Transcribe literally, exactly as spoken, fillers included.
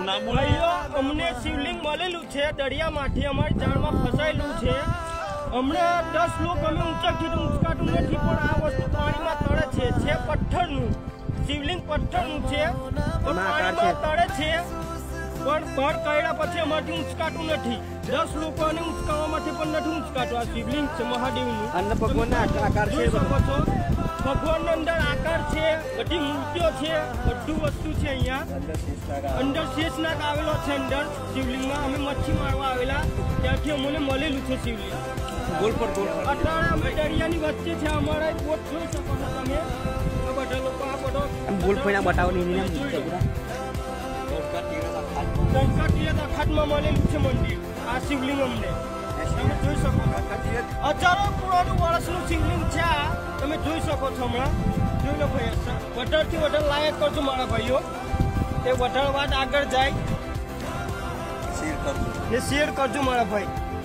ના બોલે અમને શિવલિંગ મળેલું છે દરિયામાંથી અમારી જાળમાં ફસાયેલું છે અમને દસ લોકો અમે ઊંચા કીધું ઉચકાતું નથી પણ આ વસ્તુ પાણીમાં તળે છે છે પથ્થરનું શિવલિંગ પથ્થરનું છે પણ પાણીમાં તળે છે પણ બળ કર્યા પછી અમારથી ઉચકાતું નથી દસ લોકોને ઉચકાવવામાંથી પણ નથી ઉચકાતું આ શિવલિંગ છે મહાદેવનું અને ભગવાનના આકાર છે ભગવાનનો અંદર આકાર છે બધી મૂર્તિઓ છે બધું વસ્તુ છે અહીંયા અંદર શેષનાગ આવેલો છે અંદર શિવલિંગમાં અમે મચ્છી મારવા આવેલા ત્યાંથી અમને મળેલું છે શિવલિંગ ગોલ પર ગોલ અત્યારે અમે દરિયાની વચ્ચે છે અમારા બોટ જોઈ શકો છો તમે આ બધા લોકો આ બધો ગોલ પર બતાવો નહીં અખાતમાં મળેલું છે મંદિર આ શિવલિંગ અમને તમે જોઈ શકો હજારો પુરાણું વર્ષનું શિવલિંગ છે આ તમે જોઈ શકો છો હમણાં જોઈ લો ભાઈ વધારથી વધારે લાયક કરજો મારા ભાઈઓ તે વધારે વાત આગળ જાય ને શેર કરજો મારા ભાઈ